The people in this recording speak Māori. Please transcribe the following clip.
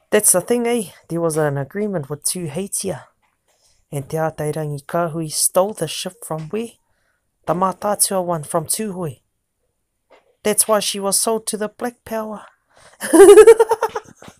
That's the thing, eh? There was an agreement with Tuheitia, and te atairangi kahui stole the ship from where? The Matatua one from Tuhoi. That's why she was sold to the Black Power.